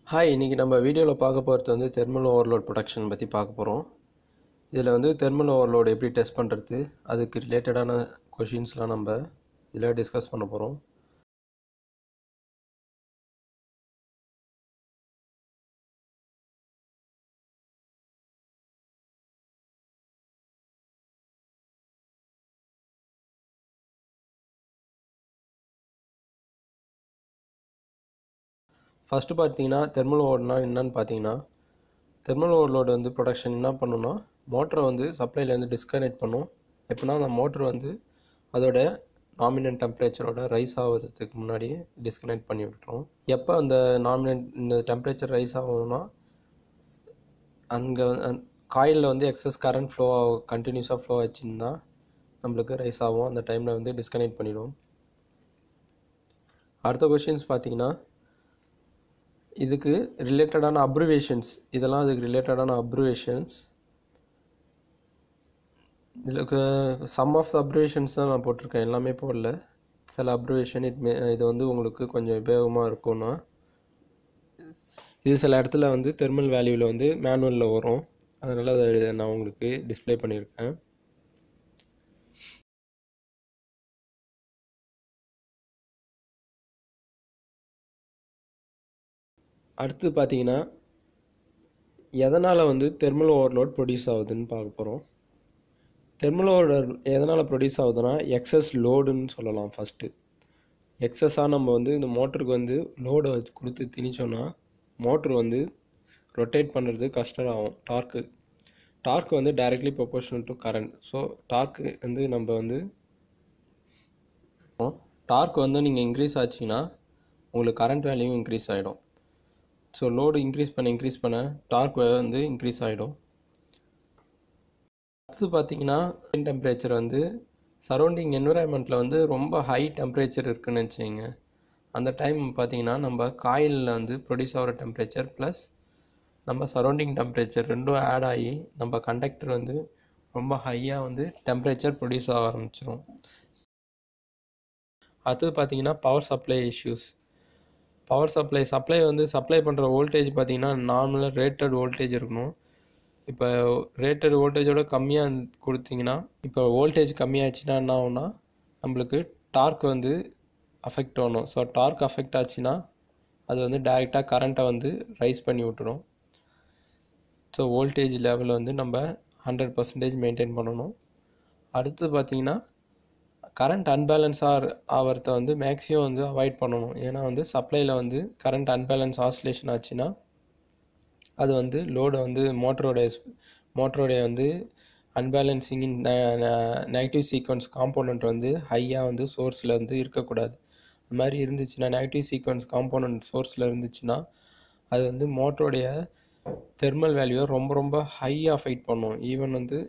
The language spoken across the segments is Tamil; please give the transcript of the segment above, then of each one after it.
ஹாய், இன்றைக்கி நம்ம வீடியோவில் பார்க்க போகிறது வந்து தெர்மல் ஓவர்லோட் ப்ரொடக்ஷன் பற்றி பார்க்க போகிறோம். இதில் வந்து தெர்மல் ஓவர்லோடு எப்படி டெஸ்ட் பண்ணுறது, அதுக்கு ரிலேட்டடான கொஷின்ஸ்லாம் நம்ம இதில் டிஸ்கஸ் பண்ண போகிறோம். ஃபஸ்ட்டு பார்த்தீங்கன்னா தெர்மல் ஓவர்லோட்னா என்னன்னு பார்த்தீங்கன்னா, தெர்மல் ஓவர்லோடு வந்து ப்ரொடக்ஷன் என்ன பண்ணுன்னா, மோட்டரை வந்து சப்ளைலேருந்து டிஸ்கனெக்ட் பண்ணும். எப்படின்னா அந்த மோட்ரு வந்து அதோட நாமினன்ட் டெம்பரேச்சரோட ரைஸ் ஆகிறதுக்கு முன்னாடியே டிஸ்கனெக்ட் பண்ணி விட்டுரும். எப்போ அந்த இந்த டெம்பரேச்சர் ரைஸ் ஆகும்னா, அங்கே காயிலில் வந்து எக்ஸஸ் கரண்ட் ஃப்ளோ கண்டினியூஸாக ஃப்ளோ ஆச்சுன்னா நம்மளுக்கு ரைஸ் ஆகும். அந்த டைமில் வந்து டிஸ்கனெக்ட் பண்ணிவிடும். அடுத்த கொஷின்ஸ் பார்த்தீங்கன்னா, இதுக்கு ரிலேட்டடான அப்ரிவேஷன்ஸ், இதெல்லாம் அதுக்கு ரிலேட்டடான அப்ரிவேஷன்ஸ். இதுக்கு சம் ஆஃப் த அப்ரிவேஷன்ஸ் தான் நான் போட்டிருக்கேன், எல்லாமே போடல. சில அப்ரிவேஷன் இது வந்து உங்களுக்கு கொஞ்சம் உபயோகமாக இருக்கும்னா, இது சில இடத்துல வந்து தெர்மல் வேல்யூவில் வந்து மேனுவலில் வரும், அதனால் அதை நான் உங்களுக்கு டிஸ்பிளே பண்ணியிருக்கேன். அடுத்து பார்த்தீங்கன்னா, எதனால் வந்து தெர்மல் ஓவர்லோட் ப்ரொடியூஸ் ஆகுதுன்னு பார்க்க போகிறோம். தெர்மல் ஓவர்லோட் எதனால் ப்ரொடியூஸ் ஆகுதுன்னா, எக்ஸஸ் லோடுன்னு சொல்லலாம். ஃபஸ்ட்டு எக்ஸஸாக நம்ம வந்து இந்த மோட்டருக்கு வந்து லோடை கொடுத்து திணிச்சோன்னா மோட்ரு வந்து ரொட்டேட் பண்ணுறது கஷ்டம் ஆகும். டார்க்கு வந்து directly proportional to current. So torque வந்து நம்ம வந்து டார்க் வந்து நீங்கள் இன்க்ரீஸ் ஆச்சுன்னா உங்களுக்கு கரண்ட் வேல்யூ இன்க்ரீஸ் ஆகிடும். ஸோ லோடு இன்க்ரீஸ் பண்ண டார்க் வந்து இன்க்ரீஸ் ஆகிடும். அடுத்து பார்த்தீங்கன்னா, டெம்பரேச்சர் வந்து சரௌண்டிங் என்விரான்மெண்ட்டில் வந்து ரொம்ப ஹை டெம்பரேச்சர் இருக்குதுன்னு வச்சுங்க. அந்த டைம் பார்த்தீங்கன்னா நம்ம காயிலில் வந்து ப்ரொடியூஸ் ஆகிற டெம்பரேச்சர் ப்ளஸ் நம்ம சரௌண்டிங் டெம்பரேச்சர் ரெண்டும் ஆட் ஆகி நம்ம கண்டக்டர் வந்து ரொம்ப ஹையாக வந்து டெம்பரேச்சர் ப்ரொடியூஸ் ஆக ஆரம்பிச்சிடும். அடுத்தது பார்த்தீங்கன்னா, power supply issues. Power supply வந்து சப்ளை பண்ணுற வோல்டேஜ் பார்த்தீங்கன்னா நார்மலாக ரேட்டட் வோல்டேஜ் இருக்கணும். இப்போ ரேட்டட் வோல்டேஜோட கம்மியாக கொடுத்தீங்கன்னா, இப்போ வோல்டேஜ் கம்மியாச்சுன்னா என்ன ஆகும்னா நம்மளுக்கு டார்க் வந்து அஃபெக்ட் ஆகணும். ஸோ டார்க் அஃபெக்ட் ஆச்சுன்னா அது வந்து டைரெக்டாக கரண்ட்டை வந்து ரைஸ் பண்ணி விட்டுரும். ஸோ வோல்டேஜ் லெவல் வந்து நம்ம 100% மெயின்டைன் பண்ணணும். அடுத்து பார்த்திங்கன்னா, கரண்ட் அன்பேலன்ஸாக ஆகிறத வந்து மேக்ஸிமம் வந்து அவாய்ட் பண்ணணும். ஏன்னா வந்து சப்ளையில் வந்து கரண்ட் அன்பேலன்ஸ் ஆசிலேஷன் ஆச்சுன்னா அது வந்து லோடை வந்து மோட்டரோடைய வந்து unbalancing in negative sequence component வந்து ஹையாக வந்து சோர்ஸில் வந்து இருக்கக்கூடாது. அது மாதிரி இருந்துச்சுன்னா, நெகட்டிவ் சீக்வன்ஸ் காம்போனண்ட் சோர்ஸில் இருந்துச்சுன்னா அது வந்து மோட்டரோடைய தெர்மல் வேல்யூவை ரொம்ப ஹையாக அஃபெக்ட் பண்ணும். ஈவன் வந்து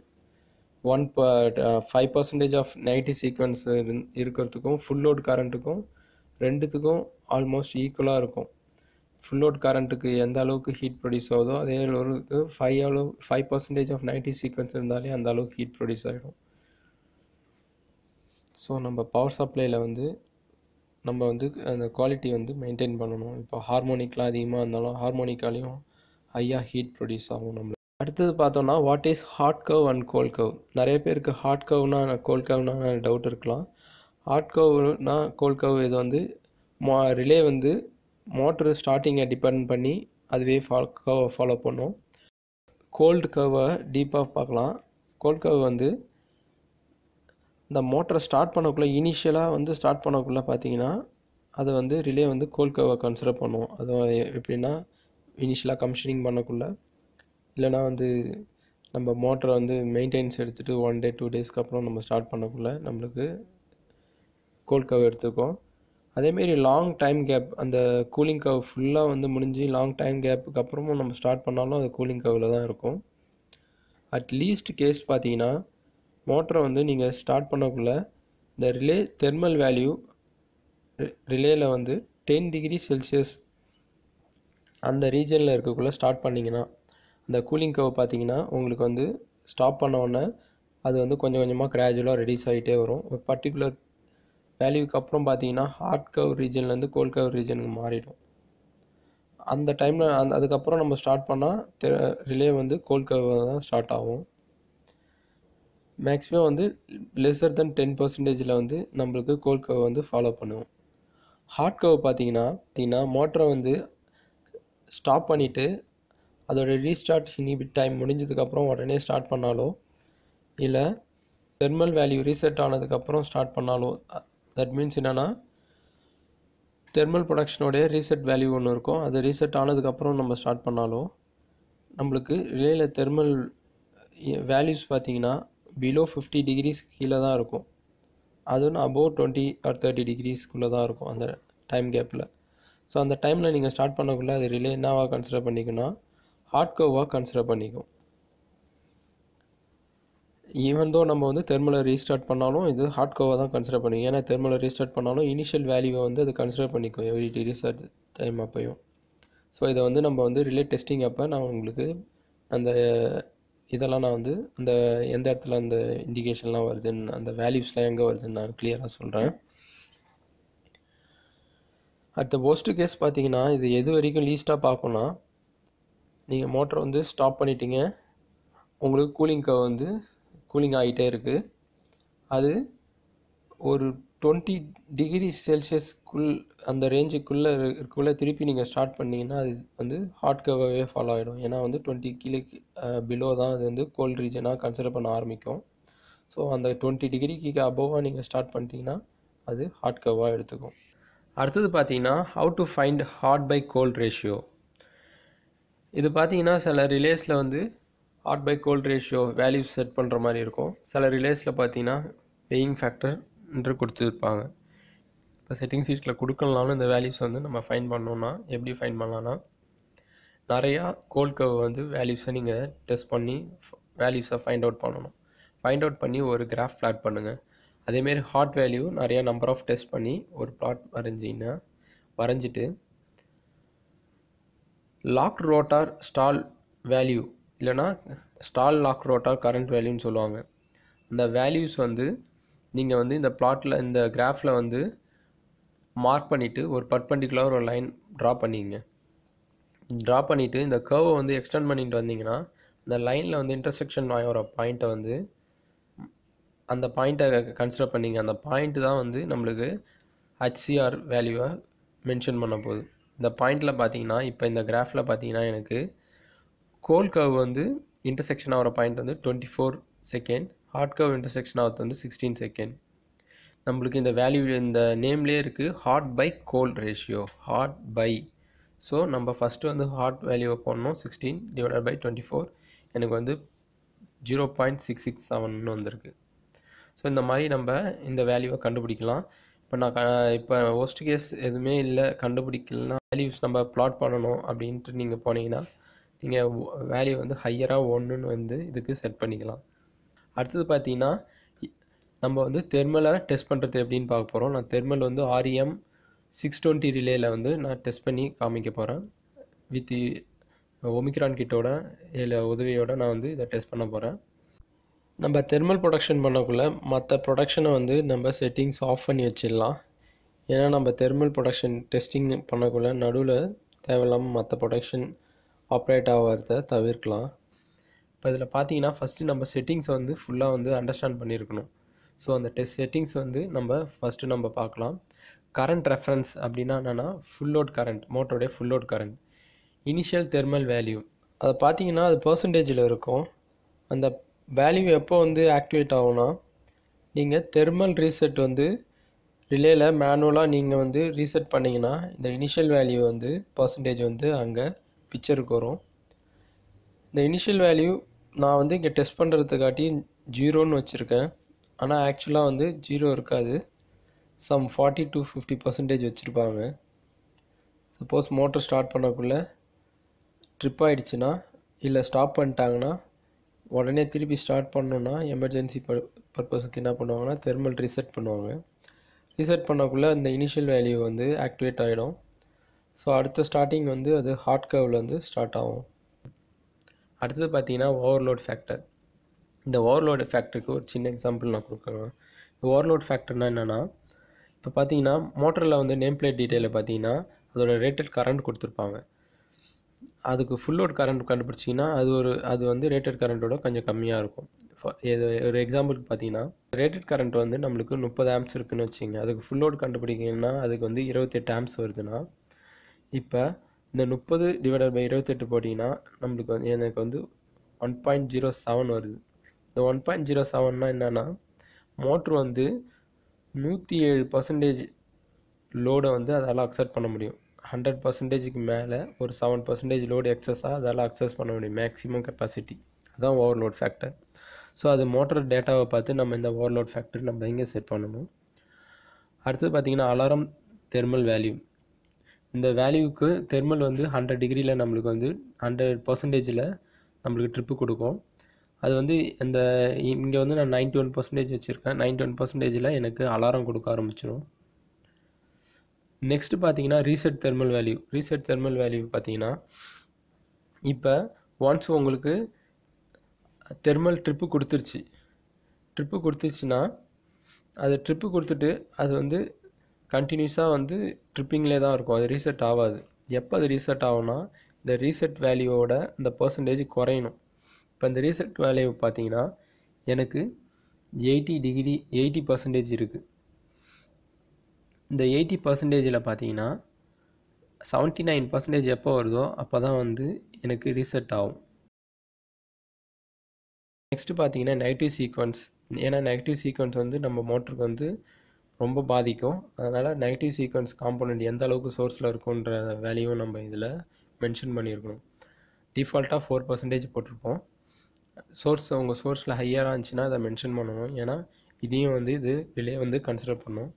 5% ஆஃப் நெகட்டிவ் சீக்வன்ஸ் இருக்கிறதுக்கும் ஃபுல் லோட் கரண்ட்டுக்கும் ரெண்டுத்துக்கும் ஆல்மோஸ்ட் ஈக்குவலாக இருக்கும். ஃபுல் லோட் கரண்ட்டுக்கு எந்த அளவுக்கு ஹீட் ப்ரொடியூஸ் ஆகுதோ அதே அளவுக்கு 5% ஆஃப் நெகட்டிவ் சீக்வன்ஸ் இருந்தாலே அந்த அளவுக்கு ஹீட் ப்ரொடியூஸ் ஆகிடும். ஸோ நம்ம பவர் சப்ளையில் வந்து நம்ம வந்து அந்த குவாலிட்டி வந்து மெயின்டைன் பண்ணணும். இப்போ ஹார்மோனிக்லாம் அதிகமாக இருந்தாலும் ஹார்மோனிக்காலையும் ஹையாக ஹீட் ப்ரொடியூஸ் ஆகும் நம்மளுக்கு. அடுத்தது பார்த்தோன்னா, what is hot curve and cold curve. நிறைய பேருக்கு ஹாட் கர்வ்னா கோல்ட் கர்வ்னா டவுட் இருக்கலாம். ஹாட் கர்வ்னா கோல்ட் கர்வ் இது வந்து ரிலே வந்து மோட்ரு ஸ்டார்டிங்கை டிபெண்ட் பண்ணி அதுவே ஃபாலோ பண்ணும். கோல்ட் கர்வை டீப்பாக பார்க்கலாம். கோல்ட் கர்வ் வந்து இந்த மோட்டரை ஸ்டார்ட் பண்ணக்குள்ளே பார்த்தீங்கன்னா அது வந்து ரிலே வந்து கோல்ட் கர்வை கன்சிடர் பண்ணுவோம். அது எப்படின்னா, இனிஷியலாக கமிஷனிங் பண்ணக்குள்ளே இல்லைனா வந்து நம்ம மோட்டரை வந்து மெயின்டெனன்ஸ் எடுத்துகிட்டு 1 day 2 daysக்கு அப்புறம் நம்ம ஸ்டார்ட் பண்ணக்குள்ளே நம்மளுக்கு கோல்ட் கர்வ் எடுத்துக்கும். அதேமாரி லாங் டைம் கேப், அந்த கூலிங் கர்வ் ஃபுல்லாக வந்து முடிஞ்சு லாங் டைம் கேப்புக்கு அப்புறமும் நம்ம ஸ்டார்ட் பண்ணாலும் அது கூலிங் கர்வில் தான் இருக்கும். அட்லீஸ்ட் கேஸ் பார்த்தீங்கன்னா, மோட்டரை வந்து நீங்கள் ஸ்டார்ட் பண்ணக்குள்ளே இந்த ரிலே தெர்மல் வேல்யூ ரிலேயில் வந்து 10 degree Celsius அந்த ரீஜனில் இருக்கக்குள்ளே ஸ்டார்ட் பண்ணிங்கன்னா அந்த கூலிங் கர்வ் பார்த்தீங்கன்னா உங்களுக்கு வந்து ஸ்டாப் பண்ண உடனே அது வந்து கொஞ்சம் கொஞ்சமாக கிராஜுவலாக ரெடியூஸ் ஆகிட்டே வரும். ஒரு பர்டிகுலர் வேல்யூக்கு அப்புறம் பார்த்தீங்கன்னா ஹாட் கர்வ் ரீஜன்லேருந்து கோல்ட் கர்வ் ரீஜனுக்கு மாறிடும். அந்த டைமில் அதுக்கப்புறம் நம்ம ஸ்டார்ட் பண்ணால் ரிலே வந்து கோல்ட் கர்வ் தான் ஸ்டார்ட் ஆகும். மேக்ஸிமம் வந்து லெஸர் தென் 10% வந்து நம்மளுக்கு கோல்ட் கர்வ் வந்து ஃபாலோ பண்ணுவோம். ஹாட் கர்வ் பார்த்தீங்கன்னா மோட்டரை வந்து ஸ்டாப் பண்ணிவிட்டு அதோட ரீஸ்டார்ட் இனிபிட் டைம் முடிஞ்சதுக்கப்புறம் உடனே ஸ்டார்ட் பண்ணாலோ இல்லை தெர்மல் வேல்யூ ரீசெட் ஆனதுக்கப்புறம் ஸ்டார்ட் பண்ணாலோ, தட் மீன்ஸ் என்னென்னா தெர்மல் ப்ரொடக்ஷனோடைய ரீசெட் வேல்யூ ஒன்று இருக்கும், அது ரீசெட் ஆனதுக்கப்புறம் நம்ம ஸ்டார்ட் பண்ணாலோ நம்மளுக்கு ரிலேயில் தெர்மல் வேல்யூஸ் பார்த்திங்கன்னா பிலோ 50 டிகிரிஸ் கீழே தான் இருக்கும். அதுவும் அபோவ் 20 or 30 டிகிரிஸ்க்குள்ளே தான் இருக்கும் அந்த டைம் கேப்பில். ஸோ அந்த டைமில் நீங்கள் ஸ்டார்ட் பண்ணக்குள்ளே அது ரிலே என்னவாக கன்சிடர் பண்ணிக்கணும்னா ஹாட் கர்வாக கன்சிடர் பண்ணிக்கும். ஈவன் தோ நம்ம வந்து தெர்மலை ரீஸ்டார்ட் பண்ணாலும் இது ஹாட் கர்வாக தான் கன்சிடர் பண்ணிக்கும். ஏன்னா தெர்மலை ரீஸ்டார்ட் பண்ணாலும் இனிஷியல் வேல்யூவை வந்து அது கன்சிடர் பண்ணிக்கும் எவ்ரி ரீஸ்டார்ட் டைம் அப்பையும். ஸோ இதை வந்து நம்ம வந்து ரிலே டெஸ்டிங் அப்போ நான் உங்களுக்கு அந்த இதெல்லாம் நான் வந்து அந்த எந்த இடத்துல அந்த இண்டிகேஷன்லாம் வருதுன்னு அந்த வேல்யூஸ்லாம் எங்கே வருதுன்னு நான் கிளியராக சொல்கிறேன். அடுத்த ஒர்ஸ்ட் கேஸ் பார்த்தீங்கன்னா இது எது வரைக்கும் லீஸ்ட்டாக பார்க்கணும்னா, நீங்கள் மோட்டரை வந்து ஸ்டாப் பண்ணிட்டீங்க, உங்களுக்கு கூலிங் கர்வ் வந்து கூலிங் ஆகிட்டே இருக்குது, அது ஒரு 20 டிகிரி செல்சியஸ்க்குள் அந்த ரேஞ்சுக்குள்ளே திருப்பி நீங்கள் ஸ்டார்ட் பண்ணிங்கன்னா அது வந்து ஹாட் கர்வாகவே ஃபாலோ ஆகிடும். ஏன்னா வந்து 20 கிலோ பிலோ தான் அது வந்து கோல்ட் ரீஜனாக கன்சிடர் பண்ண ஆரம்பிக்கும். ஸோ அந்த 20 டிகிரிக்கு அபோவாக நீங்கள் ஸ்டார்ட் பண்ணிட்டீங்கன்னா அது ஹாட் கர்வாக எடுத்துக்கும். அடுத்தது பார்த்தீங்கன்னா how to find hot by cold ratio. இது பார்த்தீங்கன்னா சில ரிலேஸில் வந்து hot by cold ratio values set பண்ணுற மாதிரி இருக்கும். சில ரிலேஸில் பார்த்தீங்கன்னா வெயிங் ஃபேக்டர் என்று கொடுத்துருப்பாங்க. இப்போ செட்டிங் ஷீட்டில் கொடுக்கலனாலும் இந்த வேல்யூஸ் வந்து நம்ம ஃபைன் பண்ணோன்னா எப்படி ஃபைன் பண்ணலான்னா, நிறையா கோல்ட் கர்வ் வந்து வேல்யூஸை நீங்கள் டெஸ்ட் பண்ணி வேல்யூஸை ஃபைண்ட் அவுட் பண்ணணும். ஃபைண்ட் அவுட் பண்ணி ஒரு கிராஃப் பிளாட் பண்ணுங்கள். அதேமாரி ஹாட் வேல்யூ நிறையா நம்பர் ஆஃப் டெஸ்ட் பண்ணி ஒரு பிளாட் வரைஞ்சிட்டு லாக்ட் ரோட்டார் ஸ்டால் வேல்யூ இல்லைனா ஸ்டால் லாக் ரோட்டார் கரண்ட் வேல்யூன்னு சொல்லுவாங்க. அந்த வேல்யூஸ் வந்து நீங்கள் வந்து இந்த பிளாட்டில் இந்த கிராஃபில் வந்து மார்க் பண்ணிவிட்டு ஒரு பர்பெண்டிகுலர் ஒரு லைன் ட்ரா பண்ணிங்க. ட்ரா பண்ணிவிட்டு இந்த கர்வை வந்து எக்ஸ்டெண்ட் பண்ணிட்டு வந்தீங்கன்னா இந்த லைனில் வந்து இன்டர்செக்ஷன் ஆகிற பாயிண்ட்டை வந்து அந்த பாயிண்ட்டை கன்சிடர் பண்ணிங்க. அந்த பாயிண்ட்டு தான் வந்து நம்மளுக்கு HCR வேல்யூவை மென்ஷன் பண்ண போகுது. இந்த பாயிண்டில் பார்த்தீங்கன்னா இப்போ இந்த கிராஃபில் பார்த்தீங்கன்னா எனக்கு கோல்ட் கர்வ் வந்து இன்டர்செக்ஷன் ஆகிற பாயிண்ட் வந்து 24 செகண்ட், ஹாட் கர்வ் இன்டர்செக்ஷன் ஆகிறது வந்து 16 செகண்ட். நம்மளுக்கு இந்த வேல்யூ இந்த நேம்லேயே இருக்குது hot by cold ratio, hot by. So நம்ம ஃபஸ்ட்டு வந்து ஹாட் வேல்யூவை போடணும் 16 டிவைடட் பை 24, எனக்கு வந்து 0.667 வந்திருக்கு. ஸோ இந்த மாதிரி நம்ம இந்த வேல்யூவை கண்டுபிடிக்கலாம். இப்போ ஒர்ஸ்ட் கேஸ் எதுவுமே இல்லை, கண்டுபிடிக்கலனா வேல்யூஸ் நம்ம பிளாட் பண்ணணும் அப்படின்ட்டு நீங்கள் போனீங்கன்னா நீங்கள் வேல்யூ வந்து ஹையராக 1ன்னு வந்து இதுக்கு செட் பண்ணிக்கலாம். அடுத்தது பார்த்தீங்கன்னா நம்ம வந்து தெர்மலை டெஸ்ட் பண்ணுறது எப்படின்னு பார்க்க போகிறோம். நான் தெர்மல் வந்து REM 620 ரிலேயில் வந்து நான் டெஸ்ட் பண்ணி காமிக்க போகிறேன். வித் ஒமிக்ரான் கிட்டோட உதவியோட நான் வந்து இதை டெஸ்ட் பண்ண போகிறேன். நம்ம தெர்மல் ப்ரொடக்ஷன் பண்ணக்குள்ளே மற்ற ப்ரொடக்ஷனை வந்து நம்ம செட்டிங்ஸ் ஆஃப் பண்ணி வச்சிடலாம். ஏன்னா நம்ம தெர்மல் ப்ரொடக்ஷன் டெஸ்டிங் பண்ணக்குள்ளே நடுவில் தேவையில்லாமல் மற்ற ப்ரொடக்ஷன் ஆப்ரேட் ஆகிறத தவிர்க்கலாம். இப்போ இதில் பார்த்தீங்கன்னா ஃபஸ்ட்டு நம்ம செட்டிங்ஸை வந்து ஃபுல்லாக வந்து அண்டர்ஸ்டாண்ட் பண்ணியிருக்கணும். ஸோ அந்த செட்டிங்ஸ் வந்து ஃபஸ்ட்டு நம்ம பார்க்கலாம். கரண்ட் ரெஃபரன்ஸ் அப்படின்னா என்னென்னா ஃபுல் லோட் கரண்ட், மோட்டருடைய full load current. Initial thermal value அதை பார்த்தீங்கன்னா அது பர்சன்டேஜில் இருக்கும். அந்த வேல்யூ எப்போ வந்து ஆக்டிவேட் ஆகும்னா, நீங்கள் தெர்மல் ரீசெட் வந்து ரிலேயில் மேனுவலாக நீங்கள் வந்து ரீசெட் பண்ணிங்கன்னா இந்த இனிஷியல் வேல்யூ வந்து பர்சன்டேஜ் வந்து அங்கே பிக்சருக்கு வரும். இந்த இனிஷியல் வேல்யூ நான் வந்து இங்கே டெஸ்ட் பண்ணுறதுக்காட்டி 0ன்னு வச்சுருக்கேன். ஆனால் ஆக்சுவலாக வந்து 0 இருக்காது, சம் 40 to 50% வச்சுருப்பாங்க. சப்போஸ் மோட்டர் ஸ்டார்ட் பண்ணக்குள்ளே ட்ரிப் ஆகிடுச்சுன்னா இல்லை ஸ்டாப் பண்ணிட்டாங்கன்னா உடனே திருப்பி ஸ்டார்ட் பண்ணோன்னா எமர்ஜென்சி பர்பஸுக்கு என்ன பண்ணுவாங்கன்னா தெர்மல் ரீசெட் பண்ணுவாங்க. ரீசெட் பண்ணக்குள்ளே அந்த இனிஷியல் வேல்யூ வந்து ஆக்டிவேட் ஆகிடும். ஸோ அடுத்த ஸ்டார்டிங் வந்து அது ஹாட் கர்வில் வந்து ஸ்டார்ட் ஆகும். அடுத்தது பார்த்தீங்கன்னா ஓவர்லோட் ஃபேக்டர். இந்த ஓவர்லோட் ஃபேக்டருக்கு ஒரு சின்ன எக்ஸாம்பிள் நான் கொடுக்குறேன். இந்த ஓவர்லோட் ஃபேக்டர்னால் என்னென்னா, இப்போ பார்த்தீங்கன்னா மோட்டரில் வந்து நேம் பிளேட் டீட்டெயிலில் பார்த்தீங்கன்னா அதோட ரேட்டட் கரண்ட் கொடுத்துருப்பாங்க. அதுக்கு ஃபுல் லோட் கரண்ட் கண்டுபிடிச்சிங்கன்னா அது வந்து ரேட்டட் கரண்ட்டோட கொஞ்சம் கம்மியாக இருக்கும். இது ஒரு எக்ஸாம்பிளுக்கு பார்த்தீங்கன்னா, ரேட்டட் கரண்ட் வந்து நம்மளுக்கு 30 ஆம்ப்ஸ் இருக்குன்னு வச்சுக்கோங்க. அதுக்கு ஃபுல் லோட் கண்டுபிடிக்கணும்னா அதுக்கு வந்து 28 ஆம்ப்ஸ் வருதுன்னா, இப்போ இந்த 30/28 போட்டிங்கன்னா நம்மளுக்கு வந்து எனக்கு வந்து 1.07 வருது. இந்த 1.07னா என்னென்னா, மோட்ரு வந்து 107% லோடை வந்து அதால் அக்செப்ட் பண்ண முடியும். 100%க்கு மேலே ஒரு 7% லோடு எக்ஸஸாக அதால் அக்சஸ் பண்ண முடியும். மேக்ஸிமம் கெப்பாசிட்டி அதுதான் ஓவர்லோட் ஃபேக்டர். ஸோ அது மோட்டர் டேட்டாவை பார்த்து நம்ம இந்த ஓவர்லோட் ஃபேக்டர் நம்ம எங்கே செட் பண்ணணும். அடுத்தது பார்த்திங்கன்னா அலாரம் தெர்மல் வேல்யூ. இந்த வேல்யூவுக்கு தெர்மல் வந்து 100 டிகிரியில் நம்மளுக்கு வந்து 100%ல் நம்மளுக்கு ட்ரிப்பு கொடுக்கும். அது வந்து இங்கே வந்து நான் 91% வச்சுருக்கேன். 91%ல் எனக்கு அலாரம் கொடுக்க ஆரம்பிச்சிடும். நெக்ஸ்ட்டு பார்த்தீங்கன்னா reset thermal value. Reset thermal value பார்த்தீங்கன்னா, இப்போ ஒன்ஸ் உங்களுக்கு தெர்மல் ட்ரிப்பு கொடுத்துருச்சுன்னா அது ட்ரிப்பு கொடுத்துட்டு அது வந்து கண்டினியூஸாக வந்து ட்ரிப்பிங்லே தான் இருக்கும். அது ரீசெட் ஆகாது. எப்போ அது ரீசெட் ஆகும்னா, இந்த ரீசெட் வேல்யூவோட இந்த பர்சன்டேஜ் குறையணும். இப்போ இந்த ரீசெட் வேல்யூ பார்த்தீங்கன்னா எனக்கு 80% இருக்குது. இந்த 80%ல் பார்த்தீங்கன்னா 79% எப்போ வருதோ அப்போ தான் வந்து எனக்கு ரீசெட் ஆகும். நெக்ஸ்ட்டு பார்த்தீங்கன்னா நெகட்டிவ் சீக்வன்ஸ். ஏன்னா நெகட்டிவ் சீக்வன்ஸ் வந்து நம்ம மோட்டருக்கு வந்து ரொம்ப பாதிக்கும். அதனால் நெகட்டிவ் சீக்வன்ஸ் காம்போனண்ட் எந்த அளவுக்கு சோர்ஸில் இருக்குன்ற வேல்யூ நம்ம இதில் மென்ஷன் பண்ணியிருக்கணும். டிஃபால்ட்டாக 4% போட்டிருப்போம். உங்கள் சோர்ஸில் ஹையராக இருந்துச்சுன்னா அதை மென்ஷன் பண்ணணும். ஏன்னா இதையும் வந்து இது ரிலே வந்து கன்சிடர் பண்ணும்.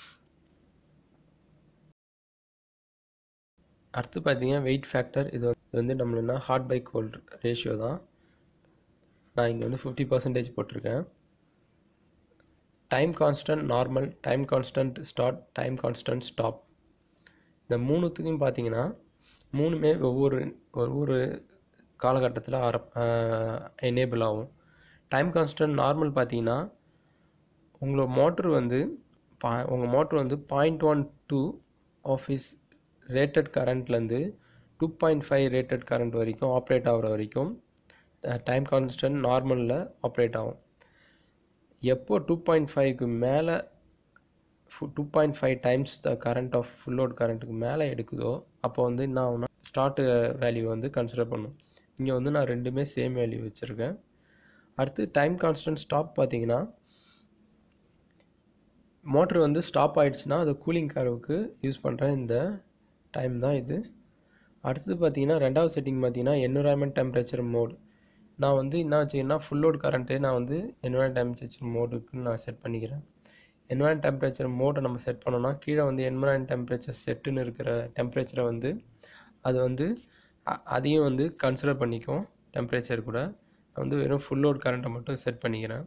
அடுத்து பார்த்தீங்கன்னா வெயிட் ஃபேக்டர். இது வந்து நம்மளுன்னா ஹாட் பை கோல்ட் ரேஷியோ தான். நான் இங்கே வந்து 50% போட்டிருக்கேன். Time constant normal, time constant start, time constant stop. இந்த மூணுத்துக்கும் பார்த்தீங்கன்னா மூணுமே ஒவ்வொரு காலகட்டத்தில் எனேபிள் ஆகும். டைம் கான்ஸ்டன்ட் நார்மல் பார்த்தீங்கன்னா உங்கள் மோட்ரு வந்து 0.12 ஆஃப் இஸ் ரேட்டட் கரண்ட்லேருந்து 2.5 ரேட்டட் கரண்ட் வரைக்கும் ஆப்ரேட் ஆகிற வரைக்கும் டைம் கான்ஸ்டன்ட் நார்மலில் ஆப்ரேட் ஆகும். எப்போ 2.5க்கு மேலே 2.5 times the current of full load கரண்ட்டுக்கு மேலே எடுக்குதோ அப்போ வந்து என்ன ஆகும்னா ஸ்டார்ட் வேல்யூ வந்து கன்சிடர் பண்ணும். இங்கே வந்து நான் ரெண்டுமே சேம் வேல்யூ வச்சுருக்கேன். அடுத்து டைம் கான்ஸ்டன்ட் ஸ்டாப் பார்த்தீங்கன்னா மோட்ரு வந்து ஸ்டாப் ஆகிடுச்சுன்னா அது கூலிங் கர்வுக்கு யூஸ் பண்ணுற இந்த டைம் தான் இது. அடுத்தது பார்த்தீங்கன்னா ரெண்டாவது செட்டிங் பார்த்தீங்கன்னா என்விரான்மெண்ட் டெம்பரேச்சர் மோட். நான் வந்து என்ன வச்சுக்கன்னா ஃபுல் லோட் கரண்ட்டே நான் வந்து என்விரான்மெண்ட் டெம்பரேச்சர் மோடுக்கு நான் செட் பண்ணிக்கிறேன். என்விரான்மெண்ட் டெம்பரேச்சர் மோடை நம்ம செட் பண்ணோன்னா கீழே வந்து என்விரான்மெண்ட் டெம்பரேச்சர் செட்டுன்னு இருக்கிற டெம்பரேச்சரை வந்து அது வந்து அதையும் வந்து கன்சிடர் பண்ணிக்கும். டெம்பரேச்சர் கூட நான் வந்து வெறும் ஃபுல் லோட் கரண்ட்டை மட்டும் செட் பண்ணிக்கிறேன்.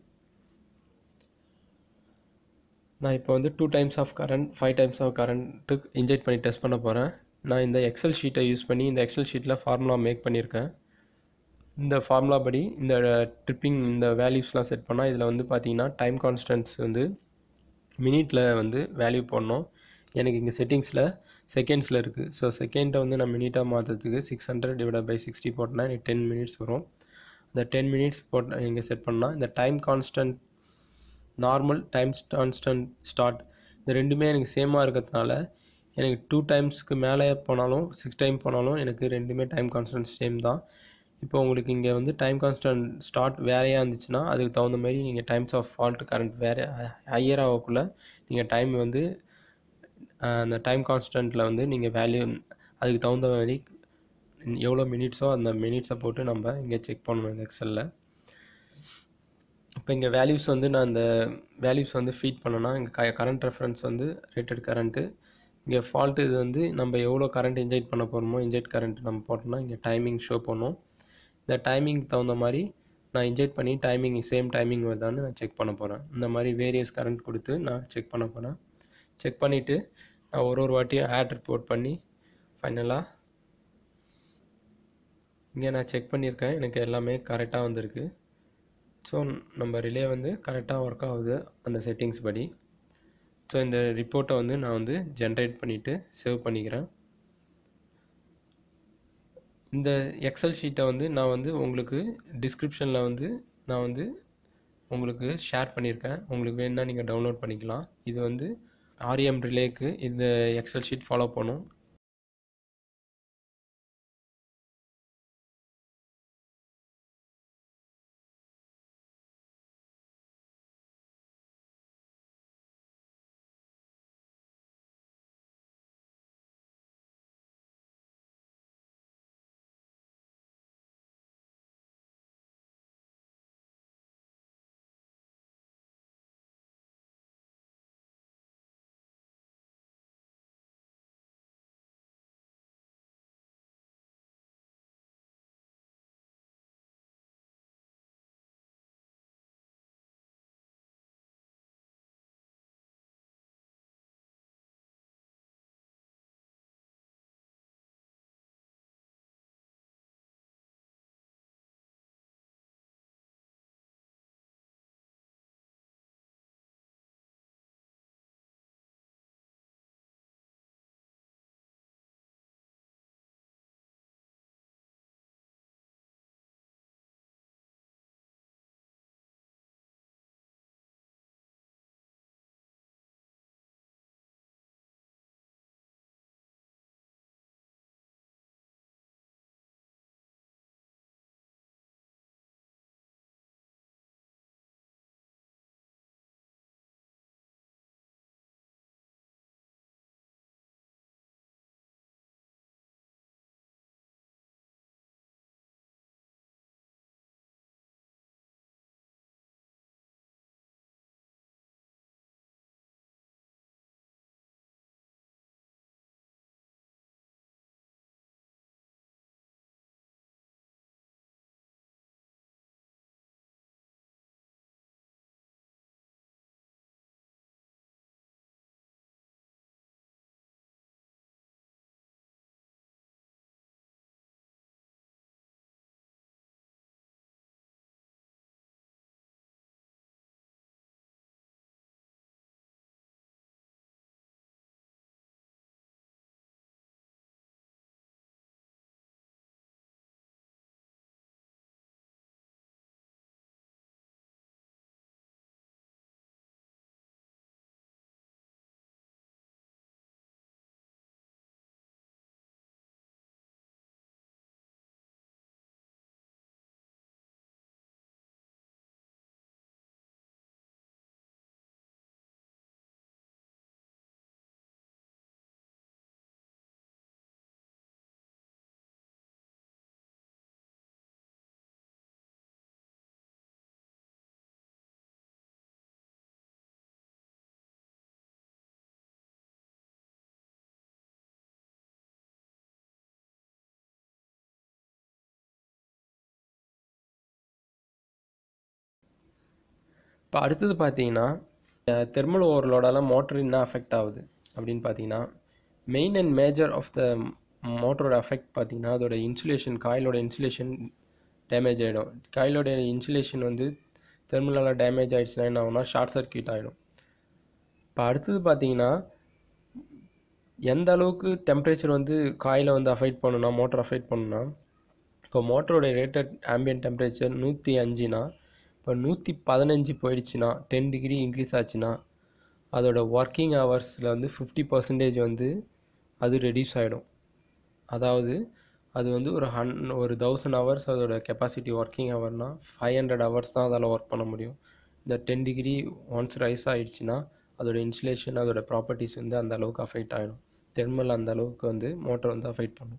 நான் இப்போ வந்து 2 times of current 5 times of current inject பண்ணி டெஸ்ட் பண்ண போகிறேன். நான் இந்த எக்ஸல் ஷீட்டை யூஸ் பண்ணி இந்த எக்ஸல் ஷீட்டில் ஃபார்முலா மேக் பண்ணியிருக்கேன். இந்த ஃபார்முலா படி இந்த ட்ரிப்பிங் இந்த வேல்யூஸ்லாம் செட் பண்ணால் இதில் வந்து பார்த்தீங்கன்னா டைம் கான்ஸ்டன்ட்ஸ் வந்து மினிட்டில் வந்து வேல்யூ போடணும். எனக்கு இங்கே செட்டிங்ஸில் செகண்ட்ஸில் இருக்குது. ஸோ செகண்டை வந்து நான் மினிட்டாக மாற்றுறதுக்கு 600/60 போட்டேன்னா எனக்கு 10 மினிட்ஸ் வரும். இந்த 10 மினிட்ஸ் போட்டு இங்கே செட் பண்ணால் இந்த time constant normal, time constant start இந்த ரெண்டுமே எனக்கு சேமாக இருக்கிறதுனால எனக்கு 2 டைம்ஸ்க்கு மேலே போனாலும் 6 டைம் போனாலும் எனக்கு ரெண்டுமே டைம் கான்ஸ்டன்ட் சேம் தான். இப்போ உங்களுக்கு இங்கே வந்து டைம் கான்ஸ்டன்ட் ஸ்டார்ட் வேறையாக இருந்துச்சுன்னா அதுக்கு தகுந்த மாதிரி நீங்கள் டைம்ஸ் ஆஃப் ஃபால்ட் கரண்ட் வேறு ஹையர் ஆகக்குள்ளே நீங்கள் டைம் வந்து அந்த டைம் கான்ஸ்டன்ட்டில் வந்து நீங்கள் வேல்யூ அதுக்கு தகுந்த மாதிரி எவ்வளோ மினிட்ஸோ அந்த மினிட்ஸை போட்டு நம்ம இங்கே செக் பண்ணணும் இந்த எக்ஸலில். இப்போ இங்கே வேல்யூஸ் வந்து நான் இந்த வேல்யூஸ் வந்து ஃபீட் பண்ணோன்னா இங்கே கரண்ட் ரெஃபரன்ஸ் வந்து ரேட்டட் கரண்ட்டு, இங்கே ஃபால்ட்டு இது வந்து நம்ம எவ்வளோ கரண்ட் இன்ஜெக்ட் பண்ண போகிறோமோ இன்ஜெக்ட் கரண்ட் நம்ம போட்டோம்னா இங்கே டைமிங் ஷோ பண்ணும். இந்த டைமிங்க்கு தகுந்த மாதிரி நான் இன்ஜெக்ட் பண்ணி டைமிங் சேம் டைமிங் வருதான்னு நான் செக் பண்ண போகிறேன். இந்த மாதிரி வேரியஸ் கரண்ட் கொடுத்து நான் செக் பண்ண போகிறேன். செக் பண்ணிவிட்டு நான் ஒரு வாட்டியும் ஆட் ரிப்போர்ட் பண்ணி ஃபைனலாக இங்கே நான் செக் பண்ணியிருக்கேன். எனக்கு எல்லாமே கரெக்டாக வந்திருக்கு. ஸோ நம்ம ரிலே வந்து கரெக்டாக ஒர்க் ஆகுது அந்த செட்டிங்ஸ் படி. ஸோ இந்த ரிப்போர்ட்டை வந்து நான் வந்து ஜென்ரேட் பண்ணிவிட்டு சேவ் பண்ணிக்கிறேன். இந்த எக்ஸல் ஷீட்டை வந்து நான் வந்து உங்களுக்கு டிஸ்கிரிப்ஷனில் வந்து நான் வந்து உங்களுக்கு ஷேர் பண்ணியிருக்கேன். உங்களுக்கு வேணும்னா நீங்கள் டவுன்லோட் பண்ணிக்கலாம். இது வந்து ஆர்எம் ரிலேக்கு இந்த எக்ஸல் ஷீட் ஃபாலோ பண்ணும். இப்போ அடுத்தது பார்த்தீங்கன்னா தெர்மல் ஓவர்லோடால் மோட்டர் என்ன அஃபெக்ட் ஆகுது அப்படின்னு பார்த்தீங்கன்னா main and major of the மோட்டரோட அஃபெக்ட் பார்த்தீங்கன்னா அதோட இன்சுலேஷன் காயிலோட இன்சுலேஷன் டேமேஜ் ஆகிடும். காயிலோட இன்சுலேஷன் வந்து தெர்மலால் டேமேஜ் ஆகிடுச்சுன்னா என்ன ஆகும்னா ஷார்ட் சர்க்யூட் ஆகிடும். இப்போ அடுத்தது பார்த்தீங்கன்னா எந்த அளவுக்கு டெம்பரேச்சர் வந்து காயிலை வந்து அஃபெக்ட் பண்ணுன்னா மோட்டர் அஃபெக்ட் பண்ணுன்னா இப்போ மோட்டரோட ரேட்டட் ஆம்பியன்ட் டெம்பரேச்சர் 105னா இப்போ 115 போயிடுச்சுன்னா 10 டிகிரி இன்க்ரீஸ் ஆச்சுன்னா அதோட ஒர்க்கிங் ஹவர்ஸில் வந்து 50% வந்து அது ரெடியூஸ் ஆகிடும். அதாவது அது வந்து ஒரு 1000 ஹவர்ஸ் அதோட கெப்பாசிட்டி ஒர்க்கிங் ஹவர்னால் 500 ஹவர்ஸ் தான் அதால் ஒர்க் பண்ண முடியும். இந்த 10 டிகிரி ஒன்ஸ் ரைஸ் ஆகிடுச்சுன்னா அதோட இன்சுலேஷன் அதோட ப்ராப்பர்ட்டிஸ் வந்து அந்த அளவுக்கு அஃபெக்ட் ஆகிடும். தெர்மல் அந்த அளவுக்கு வந்து மோட்டர் வந்து அஃபெக்ட் பண்ணும்.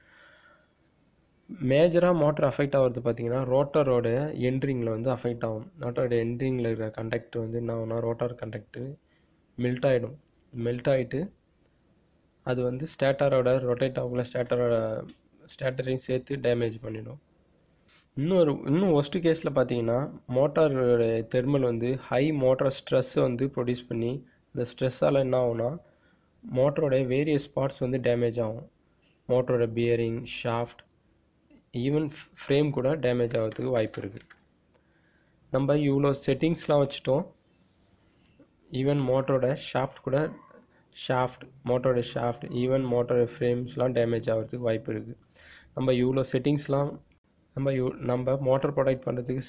மேஜராக மோட்டர் அஃபெக்ட் ஆகிறது பார்த்திங்கன்னா ரோட்டரோட என்ட்ரிங்கில் வந்து அஃபெக்ட் ஆகும். ரோட்டரோட என்ட்ரிங்கில் இருக்கிற கண்டக்டர் வந்து என்ன ஆகும்னா ரோட்டார் கண்டக்டர் மெல்ட் ஆகிடும். மெல்ட் ஆகிட்டு அது வந்து ஸ்டேட்டரோட ரொட்டேட் ஆகல ஸ்டேட்டரையும் சேர்த்து டேமேஜ் பண்ணிடும். இன்னும் ஒஸ்ட்டு கேஸில் பார்த்தீங்கன்னா மோட்டாரோட தெர்மல் வந்து ஹை மோட்டார் ஸ்ட்ரெஸ்ஸை வந்து ப்ரொடியூஸ் பண்ணி இந்த ஸ்ட்ரெஸ்ஸால் என்ன ஆகும்னா மோட்டரோட வேரியஸ் பார்ட்ஸ் வந்து டேமேஜ் ஆகும். மோட்டரோட பியரிங், ஷாஃப்ட், ஈவன் ஃப்ரேம் கூட டேமேஜ் ஆகிறதுக்கு வாய்ப்பு இருக்குது. நம்ம இவ்வளோ செட்டிங்ஸ்லாம் வச்சுட்டோம். ஈவன் மோட்டரோட மோட்டரோட ஷாஃப்ட், ஈவன் மோட்டரோட ஃப்ரேம்ஸ்லாம் டேமேஜ் ஆகிறதுக்கு வாய்ப்பு இருக்குது. நம்ம இவ்வளோ செட்டிங்ஸ்லாம் நம்ம மோட்டர் ப்ரொடெக்ட் பண்ணுறதுக்கு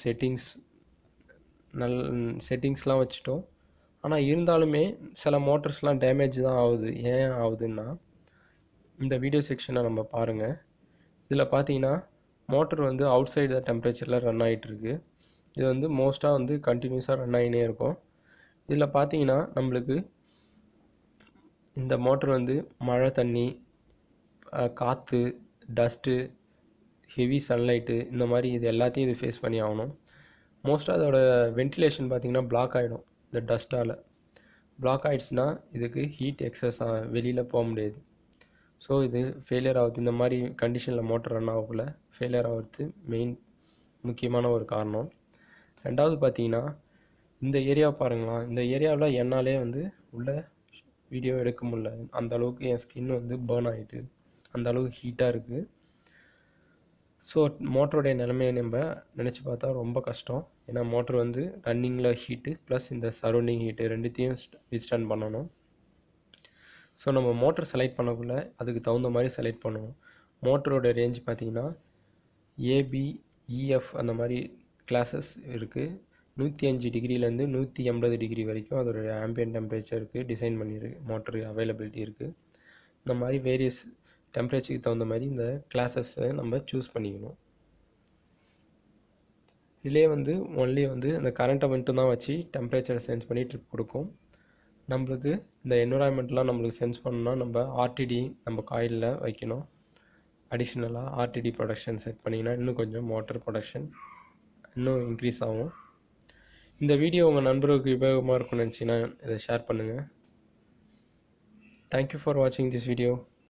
செட்டிங்ஸ்லாம் வச்சுட்டோம். ஆனால் இருந்தாலுமே சில மோட்டர்ஸ்லாம் டேமேஜ் தான் ஆகுது. ஏன் ஆகுதுன்னா, இந்த வீடியோ செக்ஷனை நம்ம பாருங்கள். இதில் பார்த்தீங்கன்னா மோட்டர் வந்து அவுட் சைடு டெம்பரேச்சரில் ரன் ஆகிட்டுருக்கு. இது வந்து மோஸ்ட்டாக வந்து கண்டினியூஸாக ரன் ஆகினே இருக்கும். இதில் பார்த்தீங்கன்னா நம்மளுக்கு இந்த மோட்டர் வந்து மழை தண்ணி, காற்று, டஸ்ட்டு, ஹெவி சன்லைட்டு, இந்த மாதிரி இது எல்லாத்தையும் இது ஃபேஸ் பண்ணி ஆகணும். மோஸ்ட்டாக அதோட வென்டிலேஷன் பார்த்திங்கன்னா பிளாக் ஆகிடும். இந்த டஸ்ட்டால் பிளாக் ஆகிடுச்சுன்னா இதுக்கு ஹீட் எக்ஸஸ் வெளியில் போக முடியாது. ஸோ இது ஃபெயிலியர் ஆகுது. இந்த மாதிரி கண்டிஷனில் மோட்டர் ரன் ஆகக்குள்ள ஃபெயிலியர் ஆகிறது முக்கியமான ஒரு காரணம். ரெண்டாவது பார்த்தீங்கன்னா இந்த ஏரியா பாருங்களேன். இந்த ஏரியாவில் என்னாலே வந்து உள்ள வீடியோ எடுக்க முடியல. அந்த அளவுக்கு என் ஸ்கின் வந்து பேர்ன் ஆகிட்டு, அந்த அளவுக்கு ஹீட்டாக இருக்குது. ஸோ மோட்டருடைய நிலைமையை நம்ம நினச்சி பார்த்தா ரொம்ப கஷ்டம். ஏன்னா மோட்டர் வந்து ரன்னிங்கில் ஹீட்டு ப்ளஸ் இந்த சரௌண்டிங் ஹீட்டு ரெண்டுத்தையும் வித்ஸ்டாண்ட் பண்ணணும். ஸோ நம்ம மோட்டர் செலக்ட் பண்ணக்குள்ளே அதுக்கு தகுந்த மாதிரி செலக்ட் பண்ணணும். மோட்டரோட ரேஞ்ச் பார்த்திங்கன்னா ஏபிஇஎஃப் அந்த மாதிரி கிளாஸஸ் இருக்குது. 105 டிகிரிலேருந்து 180 டிகிரி வரைக்கும் அதோட ஆம்பியன்ட் டெம்பரேச்சருக்கு டிசைன் பண்ணியிருக்கு. மோட்டரு அவைலபிலிட்டி இருக்குது. இந்த மாதிரி வேரியஸ் டெம்பரேச்சருக்கு தகுந்த மாதிரி இந்த கிளாஸஸை நம்ம சூஸ் பண்ணிக்கணும். ரிலே வந்து ஒன்லி வந்து அந்த கரண்ட்டை மட்டும் தான் வச்சு டெம்பரேச்சரை சென்ஸ் பண்ணி ட்ரிப் கொடுக்கும். நம்மளுக்கு இந்த என்விரான்மெண்ட்லாம் நம்மளுக்கு சென்ஸ் பண்ணணும்னா நம்ம ஆர்டிடி நம்ம காயிலில் வைக்கணும். அடிஷ்னலாக ஆர்டிடி ப்ரொடக்ஷன் செட் பண்ணிங்கன்னா இன்னும் கொஞ்சம் மோட்டர் ப்ரொடக்ஷன் இன்னும் இன்க்ரீஸ் ஆகும். இந்த வீடியோ உங்கள் நண்பர்களுக்கு உபயோகமாக இருக்கும்னு நினச்சிங்கன்னா இதை ஷேர் பண்ணுங்கள். தேங்க்யூ ஃபார் வாட்சிங் திஸ் வீடியோ.